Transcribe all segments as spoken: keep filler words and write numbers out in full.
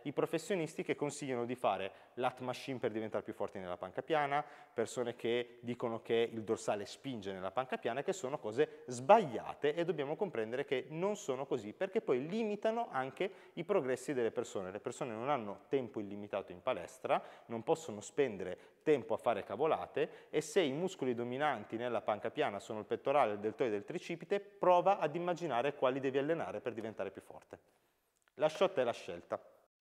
i professionisti che consigliano di fare lat machine per diventare più forti nella panca piana, persone che dicono che il dorsale spinge nella panca piana, che sono cose sbagliate e dobbiamo comprendere che non sono così, perché poi limitano anche i progressi delle persone. Le persone non hanno tempo illimitato in palestra, non possono spendere tempo a fare cavolate, e se i muscoli dominanti nella panca piana sono il pettorale, il deltoide e il tricipite, prova ad immaginare quali devi allenare per diventare più forte. La shot è la scelta.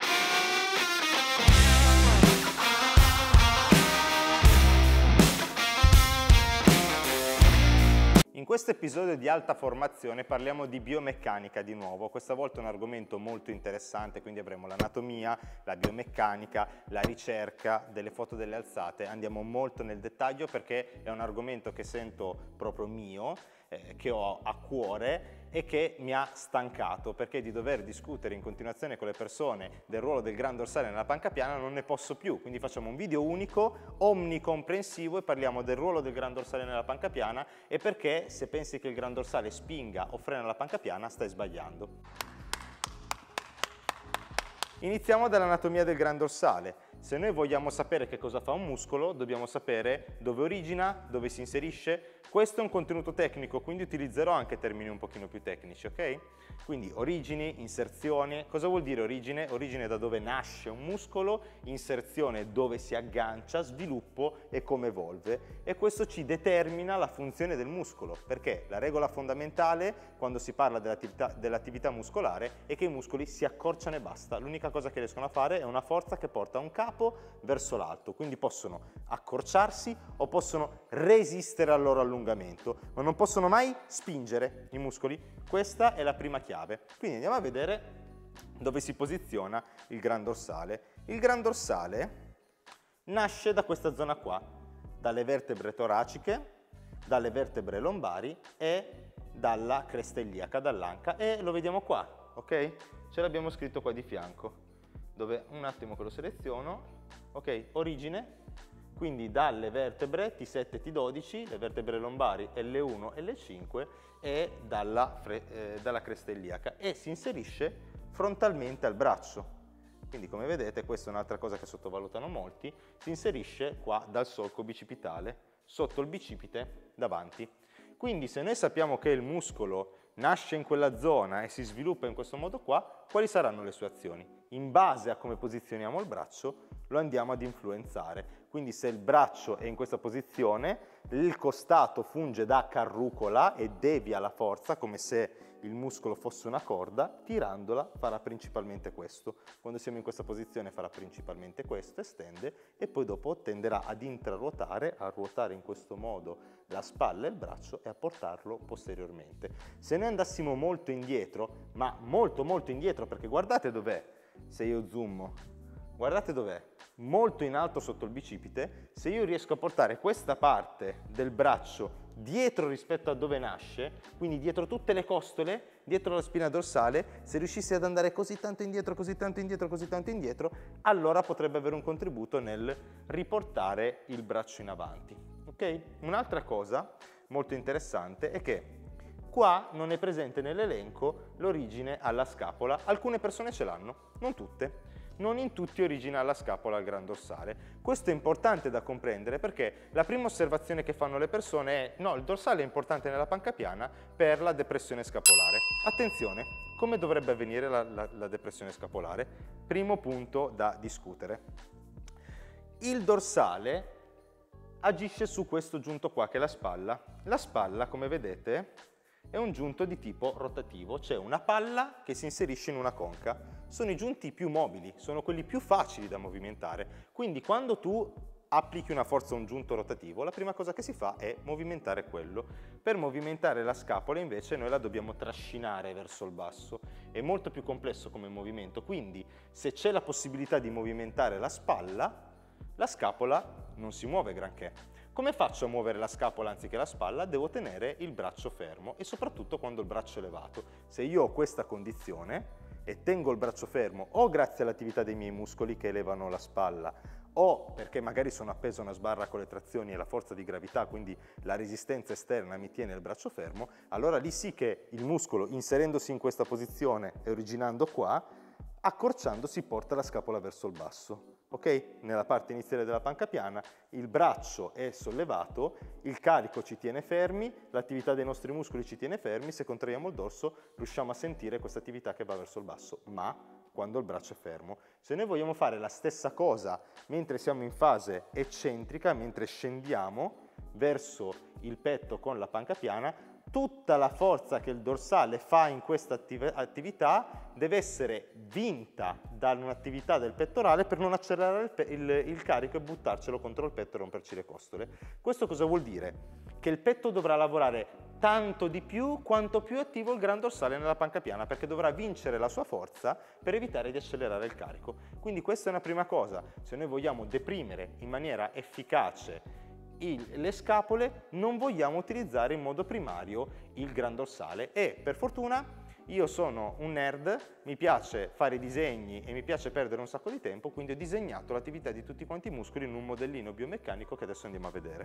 In questo episodio di Alta Formazione parliamo di biomeccanica di nuovo, questa volta è un argomento molto interessante, quindi avremo l'anatomia, la biomeccanica, la ricerca delle foto delle alzate, andiamo molto nel dettaglio perché è un argomento che sento proprio mio, eh, che ho a cuore e che mi ha stancato, perché di dover discutere in continuazione con le persone del ruolo del gran dorsale nella panca piana non ne posso più, quindi facciamo un video unico, omnicomprensivo, e parliamo del ruolo del gran dorsale nella panca piana e perché se pensi che il gran dorsale spinga o frena la panca piana stai sbagliando. Iniziamo dall'anatomia del gran dorsale. Se noi vogliamo sapere che cosa fa un muscolo, dobbiamo sapere dove origina, dove si inserisce. Questo è un contenuto tecnico, quindi utilizzerò anche termini un pochino più tecnici, ok? Quindi origini, inserzione. Cosa vuol dire origine? Origine è da dove nasce un muscolo, inserzione dove si aggancia, sviluppo e come evolve. E questo ci determina la funzione del muscolo, perché la regola fondamentale quando si parla dell'attività dell'attività muscolare è che i muscoli si accorciano e basta. L'unica cosa che riescono a fare è una forza che porta un capo verso l'alto, quindi possono accorciarsi o possono resistere al loro allungamento, ma non possono mai spingere i muscoli. Questa è la prima chiave. Quindi andiamo a vedere dove si posiziona il gran dorsale. Il gran dorsale nasce da questa zona qua, dalle vertebre toraciche, dalle vertebre lombari e dalla cresta iliaca, dall'anca, e lo vediamo qua, ok? Ce l'abbiamo scritto qua di fianco, dove un attimo che lo seleziono, ok, origine, quindi dalle vertebre T sette e T dodici, le vertebre lombari L uno e L cinque, e dalla, eh, dalla cresta iliaca, e si inserisce frontalmente al braccio. Quindi come vedete, questa è un'altra cosa che sottovalutano molti, si inserisce qua dal solco bicipitale, sotto il bicipite davanti. Quindi se noi sappiamo che il muscolo nasce in quella zona e si sviluppa in questo modo qua, quali saranno le sue azioni? In base a come posizioniamo il braccio lo andiamo ad influenzare. Quindi se il braccio è in questa posizione, il costato funge da carrucola e devia la forza come se il muscolo fosse una corda, tirandola farà principalmente questo. Quando siamo in questa posizione farà principalmente questo, estende, e poi dopo tenderà ad intraruotare, a ruotare in questo modo la spalla e il braccio e a portarlo posteriormente. Se noi andassimo molto indietro, ma molto molto indietro, perché guardate dov'è, se io zoom, guardate dov'è, molto in alto sotto il bicipite, se io riesco a portare questa parte del braccio dietro rispetto a dove nasce, quindi dietro tutte le costole, dietro la spina dorsale, se riuscissi ad andare così tanto indietro, così tanto indietro, così tanto indietro, allora potrebbe avere un contributo nel riportare il braccio in avanti. Ok? Un'altra cosa molto interessante è che qua non è presente nell'elenco l'origine alla scapola. Alcune persone ce l'hanno, non tutte. Non in tutti origina alla scapola al gran dorsale. Questo è importante da comprendere perché la prima osservazione che fanno le persone è no, il dorsale è importante nella panca piana per la depressione scapolare. Attenzione, come dovrebbe avvenire la, la, la depressione scapolare? Primo punto da discutere. Il dorsale agisce su questo giunto qua che è la spalla. La spalla, come vedete, è un giunto di tipo rotativo, c'è una palla che si inserisce in una conca. Sono i giunti più mobili, sono quelli più facili da movimentare. Quindi quando tu applichi una forza a un giunto rotativo, la prima cosa che si fa è movimentare quello. Per movimentare la scapola invece noi la dobbiamo trascinare verso il basso. È molto più complesso come movimento, quindi se c'è la possibilità di movimentare la spalla, la scapola non si muove granché. Come faccio a muovere la scapola anziché la spalla? Devo tenere il braccio fermo e soprattutto quando il braccio è elevato. Se io ho questa condizione e tengo il braccio fermo o grazie all'attività dei miei muscoli che elevano la spalla o perché magari sono appeso a una sbarra con le trazioni e la forza di gravità, quindi la resistenza esterna mi tiene il braccio fermo, allora lì sì che il muscolo, inserendosi in questa posizione e originando qua, accorciando si porta la scapola verso il basso. Ok? Nella parte iniziale della panca piana il braccio è sollevato, il carico ci tiene fermi, l'attività dei nostri muscoli ci tiene fermi, se contraiamo il dorso riusciamo a sentire questa attività che va verso il basso, ma quando il braccio è fermo. Se noi vogliamo fare la stessa cosa mentre siamo in fase eccentrica, mentre scendiamo verso il petto con la panca piana, tutta la forza che il dorsale fa in questa attiv- attività deve essere vinta da un'attività del pettorale per non accelerare il, pe- il, il carico e buttarcelo contro il petto e romperci le costole. Questo cosa vuol dire? Che il petto dovrà lavorare tanto di più quanto più è attivo il gran dorsale nella panca piana, perché dovrà vincere la sua forza per evitare di accelerare il carico. Quindi questa è una prima cosa. Se noi vogliamo deprimere in maniera efficace Il, le scapole, non vogliamo utilizzare in modo primario il gran dorsale e per fortuna io sono un nerd, mi piace fare disegni e mi piace perdere un sacco di tempo, quindi ho disegnato l'attività di tutti quanti i muscoli in un modellino biomeccanico che adesso andiamo a vedere.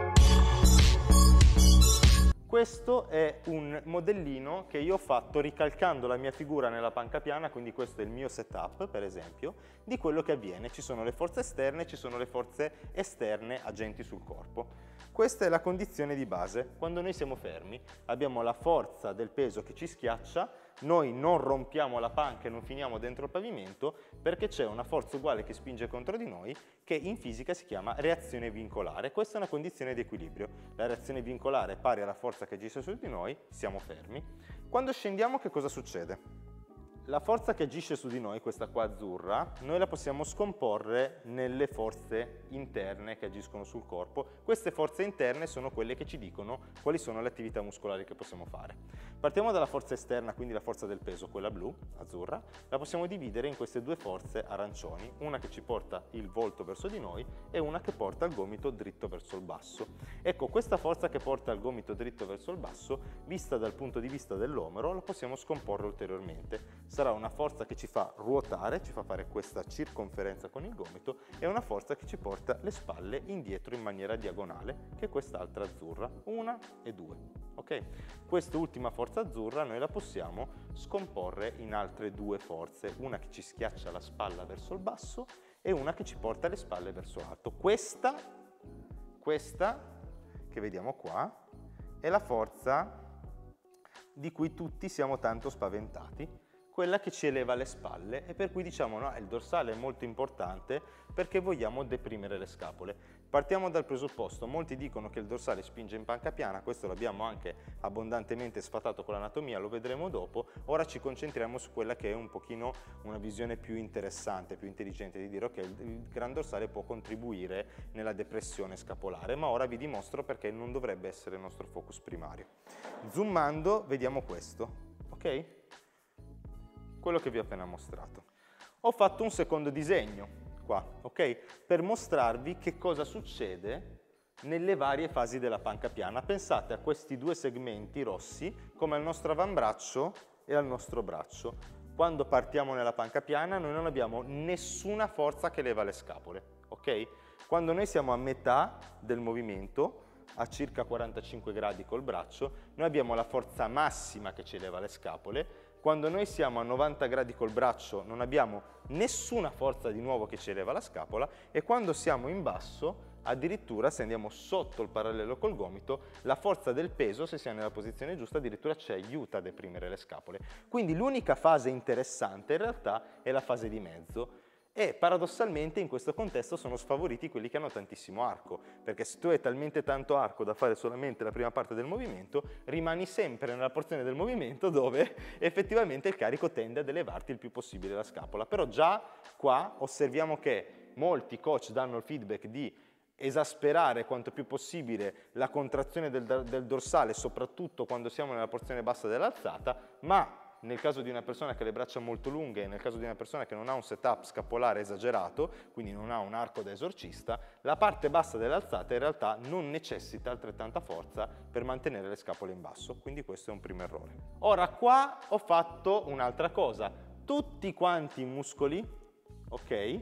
Questo è un modellino che io ho fatto ricalcando la mia figura nella panca piana, quindi questo è il mio setup, per esempio, di quello che avviene. Ci sono le forze esterne, ci sono le forze esterne agenti sul corpo. Questa è la condizione di base. Quando noi siamo fermi, abbiamo la forza del peso che ci schiaccia, noi non rompiamo la panca e non finiamo dentro il pavimento perché c'è una forza uguale che spinge contro di noi che in fisica si chiama reazione vincolare. Questa è una condizione di equilibrio. La reazione vincolare è pari alla forza che agisce su di noi, siamo fermi. Quando scendiamo che cosa succede? La forza che agisce su di noi, questa qua azzurra, noi la possiamo scomporre nelle forze interne che agiscono sul corpo. Queste forze interne sono quelle che ci dicono quali sono le attività muscolari che possiamo fare. Partiamo dalla forza esterna, quindi la forza del peso, quella blu, azzurra, la possiamo dividere in queste due forze arancioni, una che ci porta il volto verso di noi e una che porta il gomito dritto verso il basso. Ecco, questa forza che porta il gomito dritto verso il basso, vista dal punto di vista dell'omero, la possiamo scomporre ulteriormente. Sarà una forza che ci fa ruotare, ci fa fare questa circonferenza con il gomito e una forza che ci porta le spalle indietro in maniera diagonale, che è quest'altra azzurra, una e due. Ok? Quest'ultima forza azzurra noi la possiamo scomporre in altre due forze, una che ci schiaccia la spalla verso il basso e una che ci porta le spalle verso l'alto. Questa, questa che vediamo qua è la forza di cui tutti siamo tanto spaventati, quella che ci eleva le spalle e per cui diciamo no, il dorsale è molto importante perché vogliamo deprimere le scapole. Partiamo dal presupposto, molti dicono che il dorsale spinge in panca piana, questo l'abbiamo anche abbondantemente sfatato con l'anatomia, lo vedremo dopo. Ora ci concentriamo su quella che è un pochino una visione più interessante, più intelligente di dire ok, il gran dorsale può contribuire nella depressione scapolare, ma ora vi dimostro perché non dovrebbe essere il nostro focus primario. Zoomando vediamo questo, ok? Quello che vi ho appena mostrato. Ho fatto un secondo disegno qua, ok? Per mostrarvi che cosa succede nelle varie fasi della panca piana. Pensate a questi due segmenti rossi come al nostro avambraccio e al nostro braccio. Quando partiamo nella panca piana noi non abbiamo nessuna forza che leva le scapole, ok? Quando noi siamo a metà del movimento, a circa quarantacinque gradi col braccio, noi abbiamo la forza massima che ci eleva le scapole. Quando noi siamo a novanta gradi col braccio non abbiamo nessuna forza di nuovo che ci eleva la scapola e quando siamo in basso, addirittura se andiamo sotto il parallelo col gomito, la forza del peso, se siamo nella posizione giusta, addirittura ci aiuta a deprimere le scapole. Quindi l'unica fase interessante in realtà è la fase di mezzo. E paradossalmente in questo contesto sono sfavoriti quelli che hanno tantissimo arco, perché se tu hai talmente tanto arco da fare solamente la prima parte del movimento, rimani sempre nella porzione del movimento dove effettivamente il carico tende ad elevarti il più possibile la scapola. Però già qua osserviamo che molti coach danno il feedback di esasperare quanto più possibile la contrazione del, del dorsale, soprattutto quando siamo nella porzione bassa dell'alzata, ma nel caso di una persona che ha le braccia molto lunghe e nel caso di una persona che non ha un setup scapolare esagerato, quindi non ha un arco da esorcista, la parte bassa dell'alzata in realtà non necessita altrettanta forza per mantenere le scapole in basso, quindi questo è un primo errore. Ora qua ho fatto un'altra cosa, tutti quanti i muscoli, ok,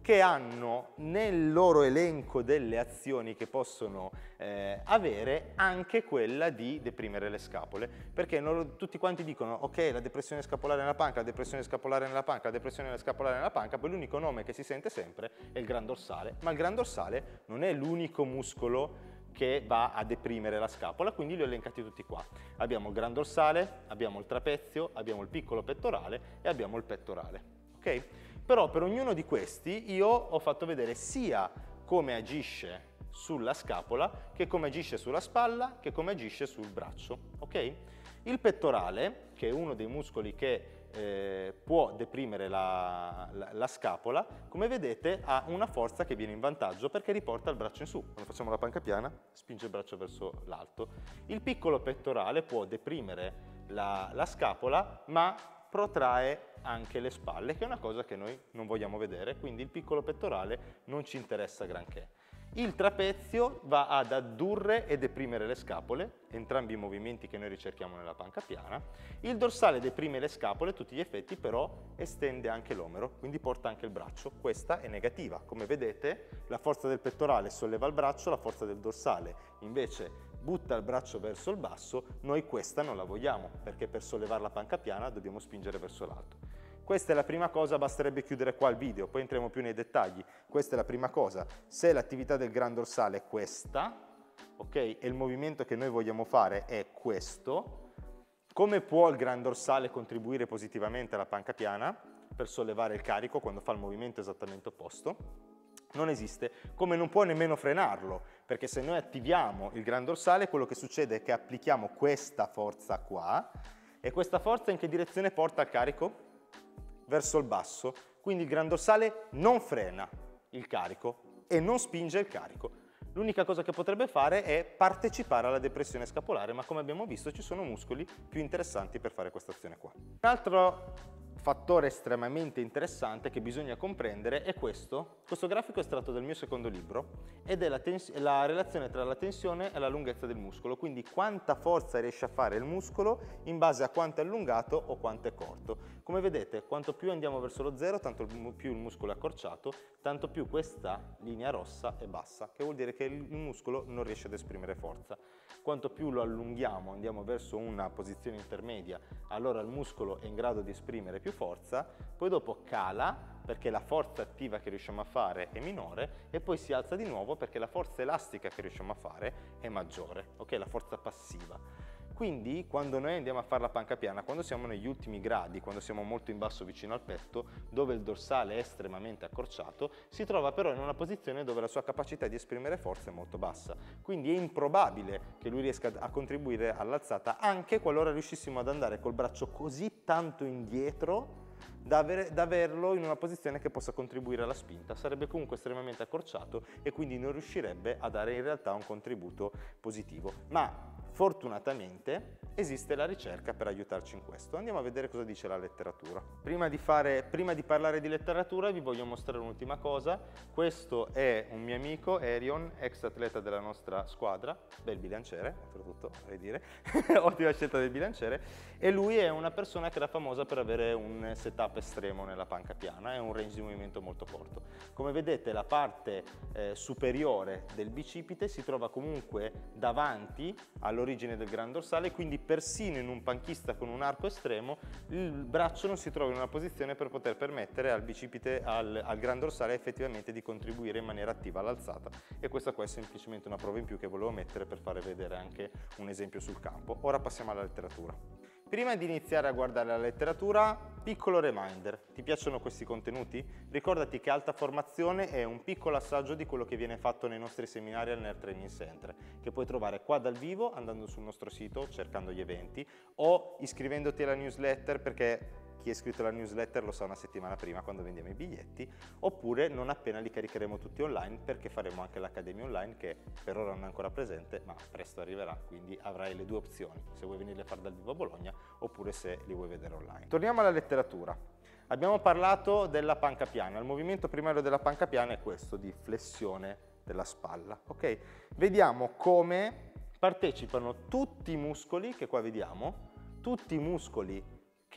che hanno nel loro elenco delle azioni che possono eh, avere anche quella di deprimere le scapole, perché non, tutti quanti dicono ok, la depressione scapolare nella panca, la depressione scapolare nella panca, la depressione scapolare nella panca, poi l'unico nome che si sente sempre è il gran dorsale, ma il gran dorsale non è l'unico muscolo che va a deprimere la scapola, quindi li ho elencati tutti qua. Abbiamo il gran dorsale, abbiamo il trapezio, abbiamo il piccolo pettorale e abbiamo il pettorale, ok? Però per ognuno di questi io ho fatto vedere sia come agisce sulla scapola, che come agisce sulla spalla, che come agisce sul braccio, ok? Il pettorale, che è uno dei muscoli che eh, può deprimere la, la, la scapola, come vedete ha una forza che viene in vantaggio perché riporta il braccio in su. Quando facciamo la panca piana, spinge il braccio verso l'alto. Il piccolo pettorale può deprimere la, la scapola, ma protrae anche le spalle, che è una cosa che noi non vogliamo vedere, quindi il piccolo pettorale non ci interessa granché. Il trapezio va ad addurre e deprimere le scapole, entrambi i movimenti che noi ricerchiamo nella panca piana. Il dorsale deprime le scapole a tutti gli effetti, però estende anche l'omero, quindi porta anche il braccio. Questa è negativa. Come vedete, la forza del pettorale solleva il braccio, la forza del dorsale invece butta il braccio verso il basso. Noi questa non la vogliamo, perché per sollevare la panca piana dobbiamo spingere verso l'alto. Questa è la prima cosa, basterebbe chiudere qua il video, poi entriamo più nei dettagli. Questa è la prima cosa. Se l'attività del gran dorsale è questa, ok, e il movimento che noi vogliamo fare è questo, come può il gran dorsale contribuire positivamente alla panca piana per sollevare il carico quando fa il movimento esattamente opposto? Non esiste, come non può nemmeno frenarlo, perché se noi attiviamo il gran dorsale, quello che succede è che applichiamo questa forza qua, e questa forza in che direzione porta il carico? Verso il basso, quindi il gran dorsale non frena il carico e non spinge il carico. L'unica cosa che potrebbe fare è partecipare alla depressione scapolare, ma come abbiamo visto ci sono muscoli più interessanti per fare questa azione qua. Un altro fattore estremamente interessante che bisogna comprendere è questo. Questo grafico è estratto dal mio secondo libro ed è la, la relazione tra la tensione e la lunghezza del muscolo, quindi quanta forza riesce a fare il muscolo in base a quanto è allungato o quanto è corto. Come vedete, quanto più andiamo verso lo zero, tanto più il muscolo è accorciato, tanto più questa linea rossa è bassa, che vuol dire che il muscolo non riesce ad esprimere forza. Quanto più lo allunghiamo, andiamo verso una posizione intermedia, allora il muscolo è in grado di esprimere più forza, poi dopo cala perché la forza attiva che riusciamo a fare è minore e poi si alza di nuovo perché la forza elastica che riusciamo a fare è maggiore, ok? La forza passiva. Quindi quando noi andiamo a fare la panca piana, quando siamo negli ultimi gradi, quando siamo molto in basso vicino al petto, dove il dorsale è estremamente accorciato, si trova però in una posizione dove la sua capacità di esprimere forza è molto bassa. Quindi è improbabile che lui riesca a contribuire all'alzata, anche qualora riuscissimo ad andare col braccio così tanto indietro da, avere, da averlo in una posizione che possa contribuire alla spinta. Sarebbe comunque estremamente accorciato e quindi non riuscirebbe a dare in realtà un contributo positivo. Ma fortunatamente esiste la ricerca per aiutarci in questo. Andiamo a vedere cosa dice la letteratura. Prima di, fare, prima di parlare di letteratura vi voglio mostrare un'ultima cosa. Questo è un mio amico, Erion, ex atleta della nostra squadra, bel bilanciere, oltretutto, vorrei dire, ottima scelta del bilanciere, e lui è una persona che era famosa per avere un setup estremo nella panca piana e un range di movimento molto corto. Come vedete la parte eh, superiore del bicipite si trova comunque davanti all'origine del gran dorsale, quindi persino in un panchista con un arco estremo il braccio non si trova in una posizione per poter permettere al bicipite, al, al gran dorsale effettivamente di contribuire in maniera attiva all'alzata, e questa qua è semplicemente una prova in più che volevo mettere per fare vedere anche un esempio sul campo. Ora passiamo alla letteratura. Prima di iniziare a guardare la letteratura, piccolo reminder, ti piacciono questi contenuti? Ricordati che Alta Formazione è un piccolo assaggio di quello che viene fatto nei nostri seminari al Nerd Training Center, che puoi trovare qua dal vivo andando sul nostro sito, cercando gli eventi, o iscrivendoti alla newsletter, perché chi è iscritto alla newsletter lo sa una settimana prima quando vendiamo i biglietti, oppure non appena li caricheremo tutti online, perché faremo anche l'Accademia Online che per ora non è ancora presente ma presto arriverà, quindi avrai le due opzioni, se vuoi venirle a fare dal vivo a Bologna oppure se li vuoi vedere online. Torniamo alla letteratura. Abbiamo parlato della panca piana, il movimento primario della panca piana è questo di flessione della spalla, ok? Vediamo come partecipano tutti i muscoli che qua vediamo, tutti i muscoli che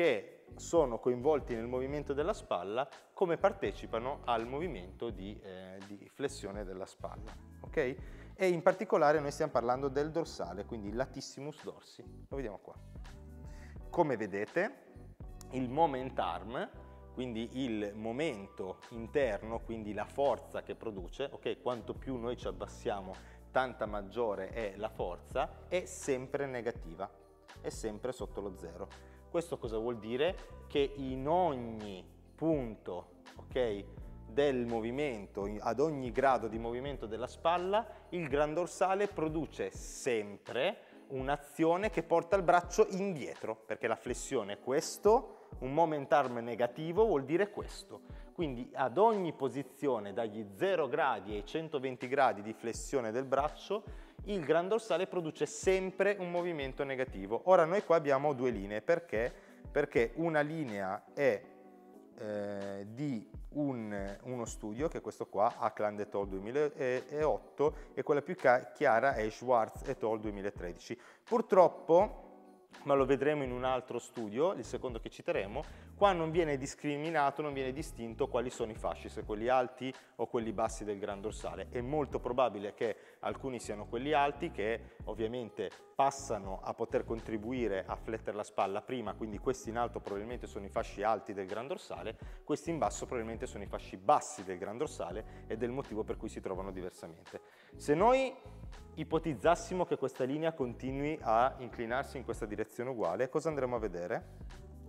sono coinvolti nel movimento della spalla, come partecipano al movimento di, eh, di flessione della spalla. Okay? E in particolare noi stiamo parlando del dorsale, quindi latissimus dorsi. Lo vediamo qua. Come vedete, il moment arm, quindi il momento interno, quindi la forza che produce, ok? Quanto più noi ci abbassiamo, tanta maggiore è la forza, è sempre negativa, è sempre sotto lo zero. Questo cosa vuol dire? Che in ogni punto, ok, del movimento, ad ogni grado di movimento della spalla, il gran dorsale produce sempre un'azione che porta il braccio indietro, perché la flessione è questo, un moment arm negativo vuol dire questo. Quindi ad ogni posizione, dagli zero gradi ai centoventi gradi di flessione del braccio, il gran dorsale produce sempre un movimento negativo. Ora noi qua abbiamo due linee, perché? Perché una linea è eh, di un, uno studio, che è questo qua, Ackland et al. duemilaotto, e quella più chiara è Schwartz et al. duemilatredici. Purtroppo, ma lo vedremo in un altro studio, il secondo che citeremo, qua non viene discriminato, non viene distinto quali sono i fasci, se quelli alti o quelli bassi del gran dorsale. È molto probabile che alcuni siano quelli alti, che ovviamente passano a poter contribuire a flettere la spalla prima, quindi questi in alto probabilmente sono i fasci alti del gran dorsale, questi in basso probabilmente sono i fasci bassi del gran dorsale, ed è il motivo per cui si trovano diversamente. Se noi ipotizzassimo che questa linea continui a inclinarsi in questa direzione uguale, cosa andremo a vedere?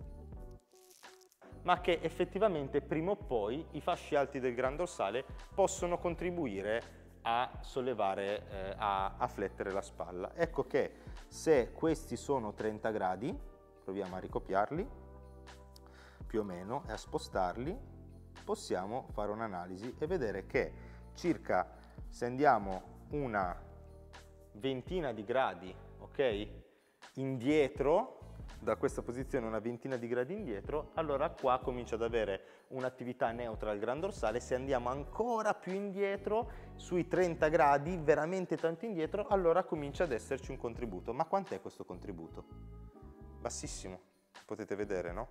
Ma che effettivamente prima o poi i fasci alti del gran dorsale possono contribuire a sollevare, eh, a, a flettere la spalla. Ecco che se questi sono trenta gradi, proviamo a ricopiarli più o meno e a spostarli, possiamo fare un'analisi e vedere che circa, se andiamo una ventina di gradi, ok, indietro, da questa posizione una ventina di gradi indietro, allora qua comincia ad avere un'attività neutra al gran dorsale. Se andiamo ancora più indietro, sui trenta gradi, veramente tanto indietro, allora comincia ad esserci un contributo. Ma quant'è questo contributo? Bassissimo, potete vedere, no?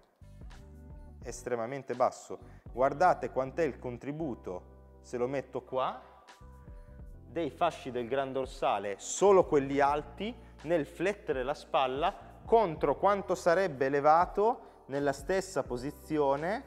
Estremamente basso. Guardate quant'è il contributo, se lo metto qua, dei fasci del gran dorsale, solo quelli alti, nel flettere la spalla, contro quanto sarebbe elevato nella stessa posizione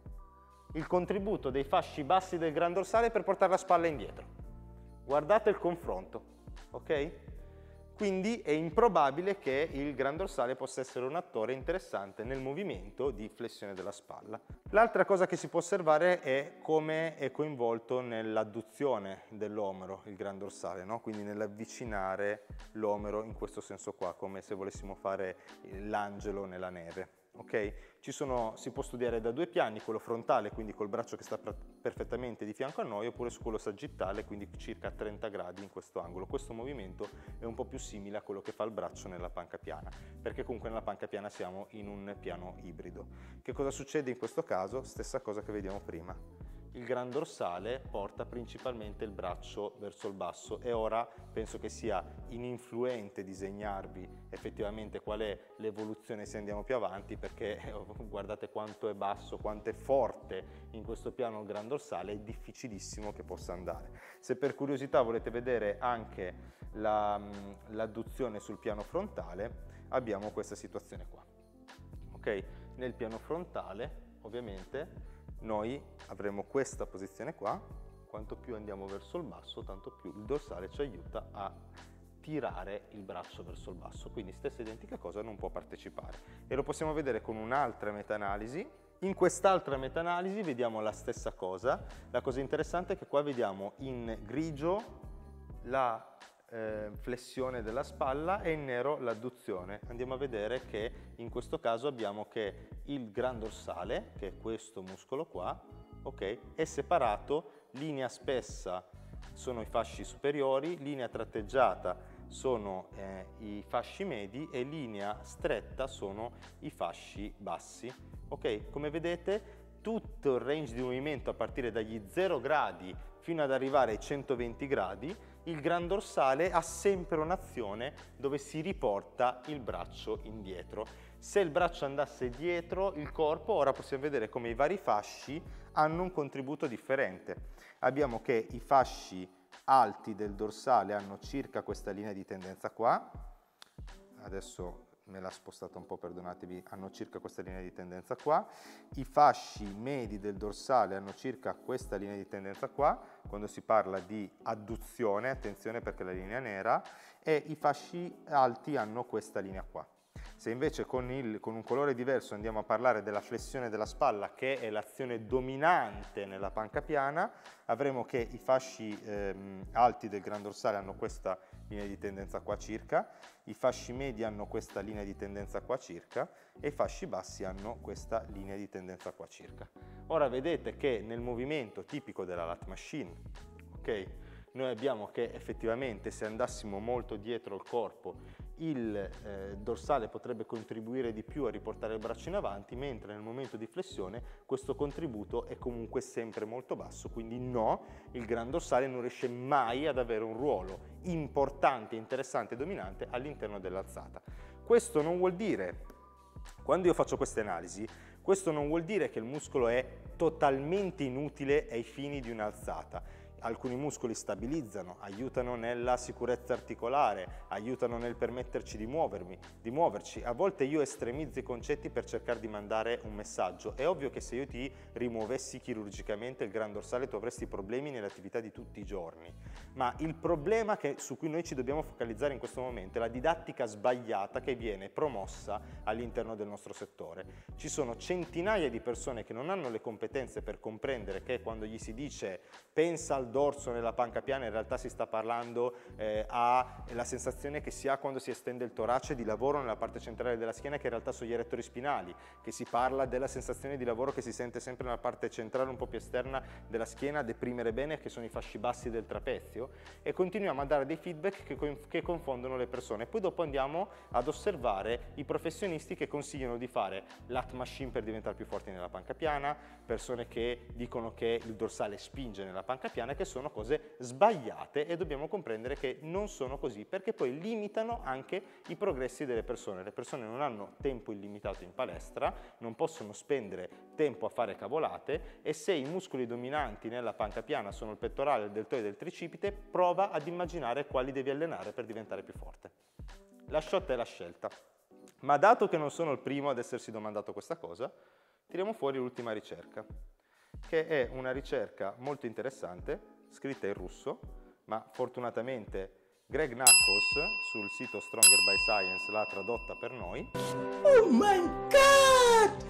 il contributo dei fasci bassi del gran dorsale per portare la spalla indietro. Guardate il confronto, ok? Quindi è improbabile che il gran dorsale possa essere un attore interessante nel movimento di flessione della spalla. L'altra cosa che si può osservare è come è coinvolto nell'adduzione dell'omero il gran dorsale, no? Quindi nell'avvicinare l'omero in questo senso qua, come se volessimo fare l'angelo nella neve. Okay? Ci sono, si può studiare da due piani, quello frontale, quindi col braccio che sta perfettamente di fianco a noi, oppure su quello sagittale, quindi circa trenta gradi in questo angolo. Questo movimento è un po' più simile a quello che fa il braccio nella panca piana, perché comunque nella panca piana siamo in un piano ibrido. Che cosa succede in questo caso? Stessa cosa che vediamo prima. Il gran dorsale porta principalmente il braccio verso il basso, e ora penso che sia ininfluente disegnarvi effettivamente qual è l'evoluzione se andiamo più avanti, perché guardate quanto è basso, quanto è forte in questo piano il gran dorsale, è difficilissimo che possa andare. Se per curiosità volete vedere anche l'adduzione sul piano frontale, abbiamo questa situazione qua. Ok? Nel piano frontale, ovviamente, noi avremo questa posizione qua. Quanto più andiamo verso il basso, tanto più il dorsale ci aiuta a tirare il braccio verso il basso, quindi stessa identica cosa non può partecipare, e lo possiamo vedere con un'altra meta-analisi. In quest'altra meta-analisi vediamo la stessa cosa. La cosa interessante è che qua vediamo in grigio la Eh, flessione della spalla e in nero l'adduzione. Andiamo a vedere che in questo caso abbiamo che il gran dorsale, che è questo muscolo qua, ok, è separato, linea spessa sono i fasci superiori, linea tratteggiata sono eh, i fasci medi e linea stretta sono i fasci bassi. Ok, come vedete tutto il range di movimento a partire dagli zero gradi fino ad arrivare ai centoventi gradi, il gran dorsale ha sempre un'azione dove si riporta il braccio indietro. Se il braccio andasse dietro il corpo, ora possiamo vedere come i vari fasci hanno un contributo differente. Abbiamo che i fasci alti del dorsale hanno circa questa linea di tendenza qua, adesso me l'ha spostata un po', perdonatevi, hanno circa questa linea di tendenza qua, i fasci medi del dorsale hanno circa questa linea di tendenza qua, quando si parla di adduzione, attenzione perché la linea è nera, e i fasci alti hanno questa linea qua. Se invece con, il, con un colore diverso andiamo a parlare della flessione della spalla, che è l'azione dominante nella panca piana, avremo che i fasci ehm, alti del gran dorsale hanno questa linea di tendenza qua circa, i fasci medi hanno questa linea di tendenza qua circa e i fasci bassi hanno questa linea di tendenza qua circa. Ora vedete che nel movimento tipico della lat machine, ok, noi abbiamo che effettivamente se andassimo molto dietro il corpo il eh, dorsale potrebbe contribuire di più a riportare il braccio in avanti, mentre nel momento di flessione questo contributo è comunque sempre molto basso, quindi no, il gran dorsale non riesce mai ad avere un ruolo importante, interessante e dominante all'interno dell'alzata. Questo non vuol dire, quando io faccio queste analisi, questo non vuol dire che il muscolo è totalmente inutile ai fini di un'alzata. Alcuni muscoli stabilizzano, aiutano nella sicurezza articolare, aiutano nel permetterci di muovermi, di muoverci. A volte io estremizzo i concetti per cercare di mandare un messaggio. È ovvio che se io ti rimuovessi chirurgicamente il gran dorsale tu avresti problemi nell'attività di tutti i giorni. Ma il problema che, su cui noi ci dobbiamo focalizzare in questo momento è la didattica sbagliata che viene promossa all'interno del nostro settore. Ci sono centinaia di persone che non hanno le competenze per comprendere che quando gli si dice pensa al dorso nella panca piana, in realtà si sta parlando eh, alla sensazione che si ha quando si estende il torace di lavoro nella parte centrale della schiena, che in realtà sono gli erettori spinali, che si parla della sensazione di lavoro che si sente sempre nella parte centrale un po' più esterna della schiena, a deprimere bene, che sono i fasci bassi del trapezio, e continuiamo a dare dei feedback che, che confondono le persone. Poi dopo andiamo ad osservare i professionisti che consigliano di fare lat machine per diventare più forti nella panca piana, persone che dicono che il dorsale spinge nella panca piana, che sono cose sbagliate e dobbiamo comprendere che non sono così, perché poi limitano anche i progressi delle persone. Le persone non hanno tempo illimitato in palestra, non possono spendere tempo a fare cavolate, e se i muscoli dominanti nella panca piana sono il pettorale, il deltoide e il tricipite, prova ad immaginare quali devi allenare per diventare più forte. La shot è la scelta, ma dato che non sono il primo ad essersi domandato questa cosa, tiriamo fuori l'ultima ricerca, che è una ricerca molto interessante, scritta in russo, ma fortunatamente Greg Knuckles sul sito Stronger by Science l'ha tradotta per noi. Oh my God!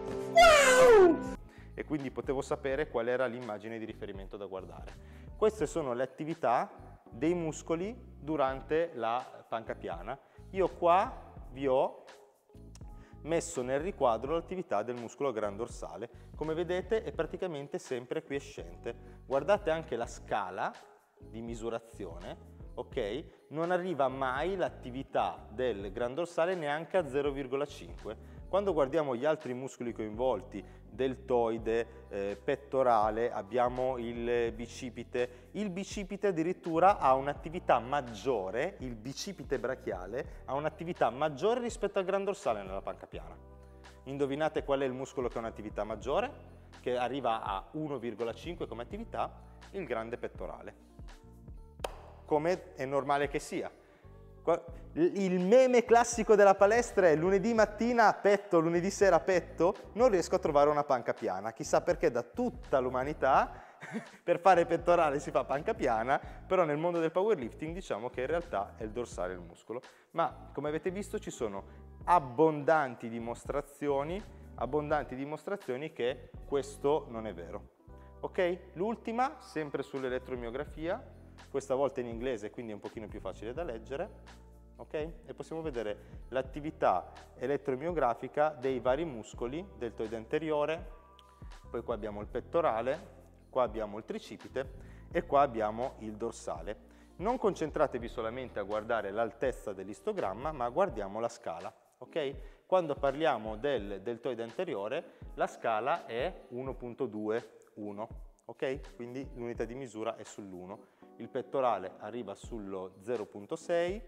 Wow! E quindi potevo sapere qual era l'immagine di riferimento da guardare. Queste sono le attività dei muscoli durante la panca piana. Io qua vi ho messo nel riquadro l'attività del muscolo gran dorsale. Come vedete è praticamente sempre quiescente. Guardate anche la scala di misurazione, ok? Non arriva mai l'attività del gran dorsale neanche a zero virgola cinque. Quando guardiamo gli altri muscoli coinvolti, deltoide, eh, pettorale, abbiamo il bicipite, il bicipite addirittura ha un'attività maggiore, il bicipite brachiale ha un'attività maggiore rispetto al gran dorsale nella panca piana. Indovinate qual è il muscolo che ha un'attività maggiore? Che arriva a uno virgola cinque come attività? Il grande pettorale. Come è normale che sia. Il meme classico della palestra è lunedì mattina petto, lunedì sera petto, non riesco a trovare una panca piana. Chissà perché da tutta l'umanità per fare pettorale si fa panca piana, però nel mondo del powerlifting diciamo che in realtà è il dorsale il muscolo. Ma come avete visto ci sono abbondanti dimostrazioni, abbondanti dimostrazioni che questo non è vero. Ok? L'ultima, sempre sull'elettromiografia, questa volta in inglese, quindi è un pochino più facile da leggere, ok? E possiamo vedere l'attività elettromiografica dei vari muscoli, deltoide anteriore, poi qua abbiamo il pettorale, qua abbiamo il tricipite e qua abbiamo il dorsale. Non concentratevi solamente a guardare l'altezza dell'istogramma, ma guardiamo la scala, ok? Quando parliamo del deltoide anteriore, la scala è uno virgola ventiuno, ok? Quindi l'unità di misura è sull'uno. Il pettorale arriva sullo zero virgola sei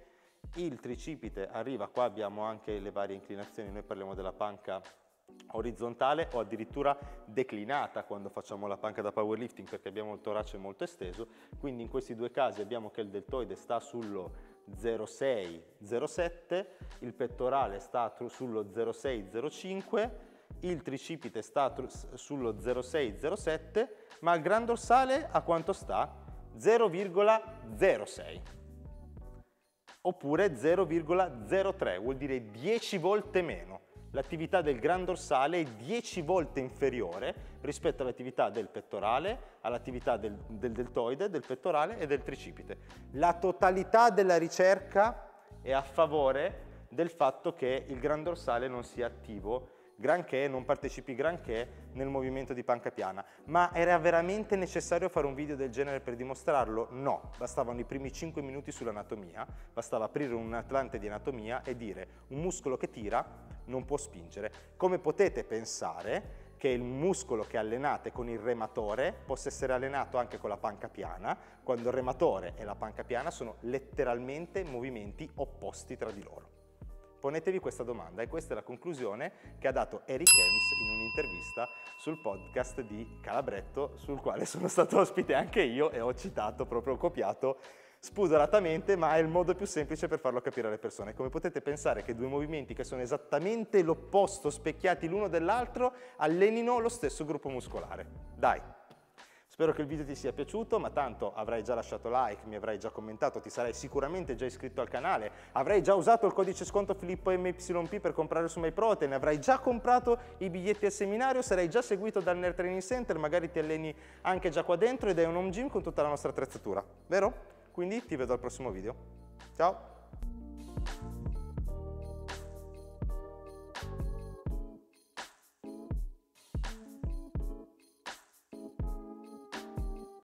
il tricipite arriva, qua abbiamo anche le varie inclinazioni, noi parliamo della panca orizzontale o addirittura declinata quando facciamo la panca da powerlifting perché abbiamo il torace molto esteso, quindi in questi due casi abbiamo che il deltoide sta sullo zero virgola sei zero sette, il pettorale sta sullo zero virgola sei zero cinque, il tricipite sta sullo zero virgola sei zero sette, ma il gran dorsale a quanto sta? zero virgola zero sei oppure zero virgola zero tre, vuol dire dieci volte meno. L'attività del gran dorsale è dieci volte inferiore rispetto all'attività del pettorale, all'attività del, del deltoide, del pettorale e del tricipite. La totalità della ricerca è a favore del fatto che il gran dorsale non sia attivo granché, non partecipi granché nel movimento di panca piana. Ma era veramente necessario fare un video del genere per dimostrarlo? No, bastavano i primi cinque minuti sull'anatomia, bastava aprire un atlante di anatomia e dire un muscolo che tira non può spingere. Come potete pensare che il muscolo che allenate con il rematore possa essere allenato anche con la panca piana, quando il rematore e la panca piana sono letteralmente movimenti opposti tra di loro? Ponetevi questa domanda e questa è la conclusione che ha dato Eric Helms in un'intervista sul podcast di Calabretto, sul quale sono stato ospite anche io e ho citato, proprio copiato spudoratamente, ma è il modo più semplice per farlo capire alle persone. Come potete pensare che due movimenti che sono esattamente l'opposto, specchiati l'uno dell'altro, allenino lo stesso gruppo muscolare? Dai! Spero che il video ti sia piaciuto, ma tanto avrai già lasciato like, mi avrai già commentato, ti sarai sicuramente già iscritto al canale, avrai già usato il codice sconto Filippo M Y P per comprare su MyProtein, avrai già comprato i biglietti al seminario, sarai già seguito dal Nerd Training Center, magari ti alleni anche già qua dentro ed è un home gym con tutta la nostra attrezzatura, vero? Quindi ti vedo al prossimo video. Ciao!